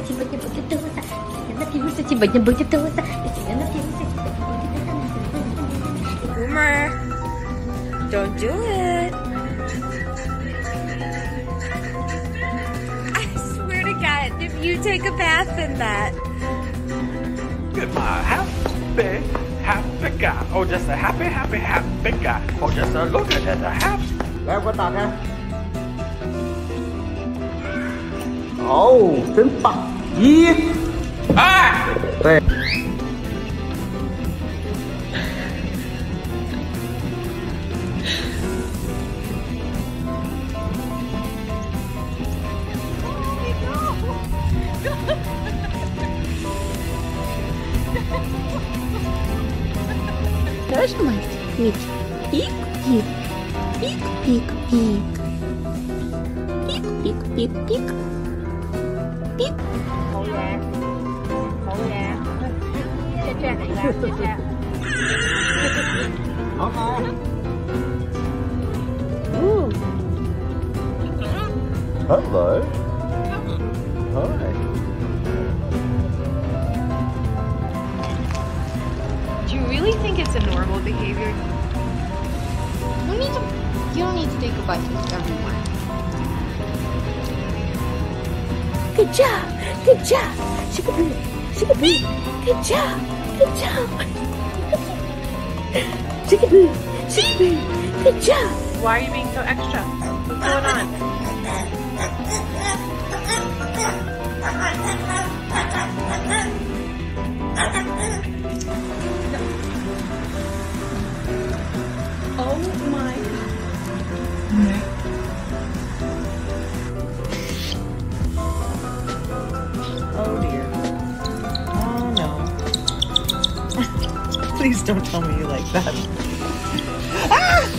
cibanya begitu dosa. Enak ibu cibanya begitu dosa. Enak ibu cibanya begitu dosa. Boomer, don't do it. I swear to God, if you take a bath in that. Goodbye, happy guy. Oh, just a happy guy. Oh, just a look at that, a happy. 来，我打开。哦，真棒！一， 哎， 对。 Нажимать. Пик, пик, пик. Пик, пик, пик. Пик, пик, пик, пик. Pik. Màu vàng. Màu vàng. Che này ra, che. Ooh. Hello. Hi. Do you really think it's a normal behavior? You don't need to take a bite everyone. Good job. Good job. Shikaboo. Shikaboo. Good job. Good job. Shikaboo. Shikaboo. Good job. Why are you being so extra? What's going on? Oh my God. Oh dear. Oh no. Please don't tell me you like that. Ah!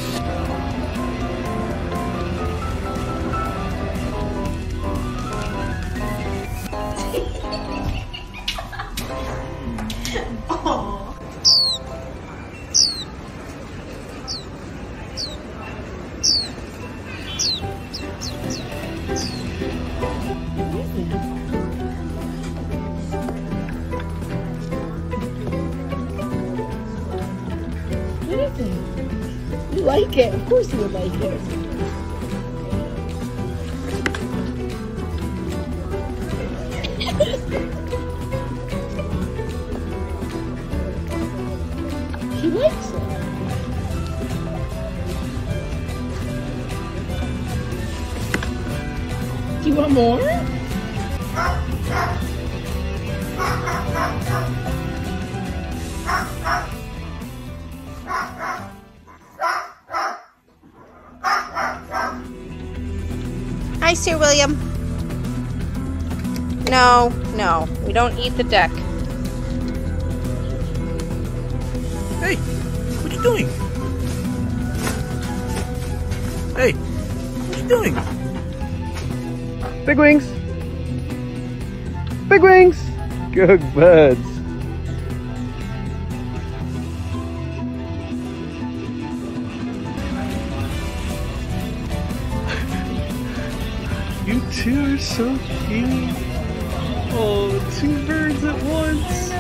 Oh. You like it. Of course you would like it. She likes it. Do you want more? Hi, Sir William. No, no, we don't eat the deck. Hey, what you doing? Hey, what you doing? Big wings. Big wings. Good birds. You two are so cute. Oh, two birds at once.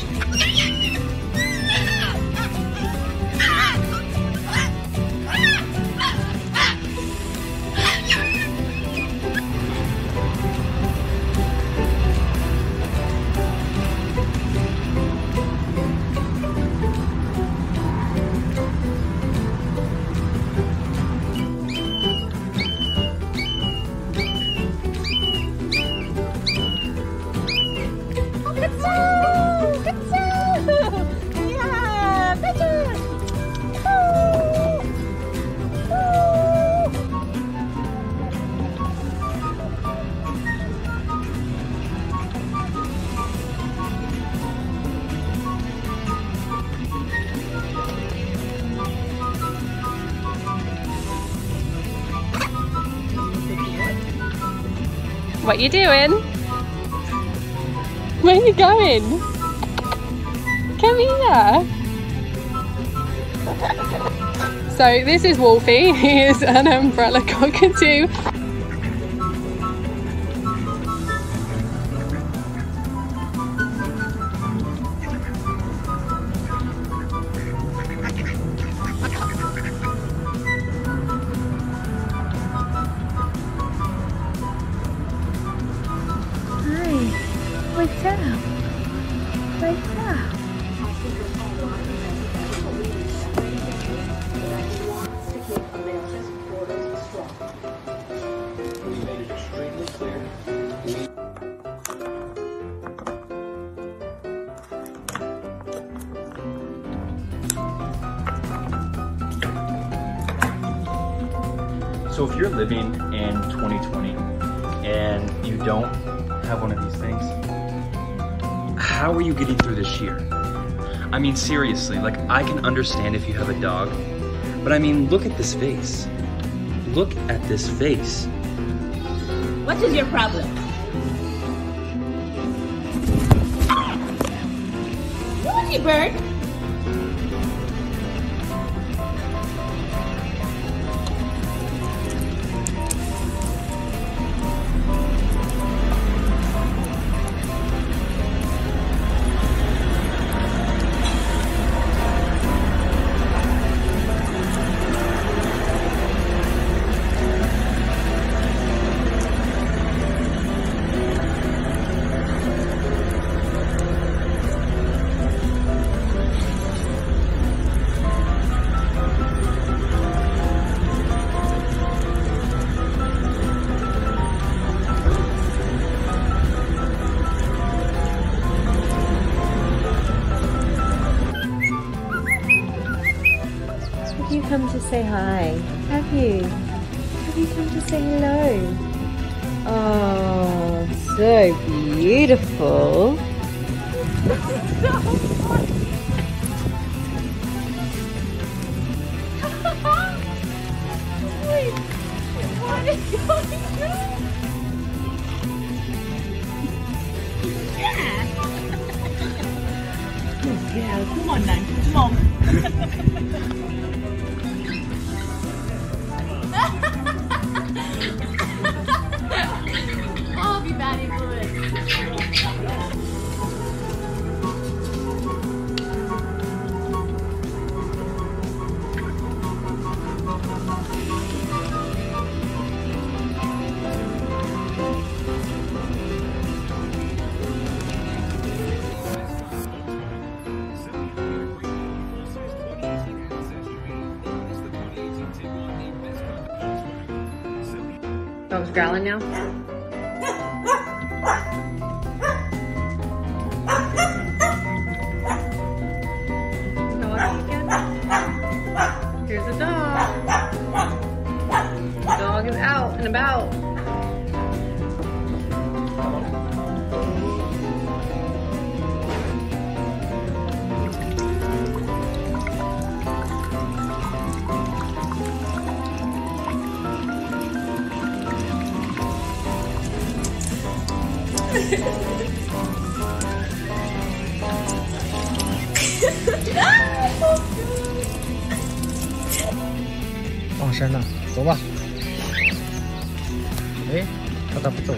What you doing? Where you going? Come here. So this is Wolfie. He is an umbrella cockatoo. Good job. Good job. So if you're living in 2020 and you don't have one of these things, how are you getting through this year? I mean, seriously, like, I can understand if you have a dog, but I mean, look at this face. Look at this face. What is your problem? Naughty bird! Have you come to say hi? Have you? Have you come to say hello? Oh, so beautiful. Wait, what is going on? Yeah, come on now, come on. I'll be bad influence. Dog's growling now. Doggy again. Here's the dog. The dog is out and about. Oh, 放山了，走吧。哎，他咋不走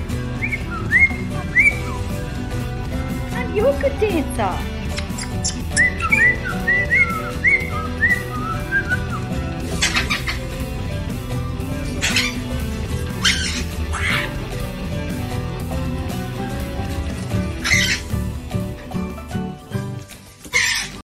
啊？You're a good dancer.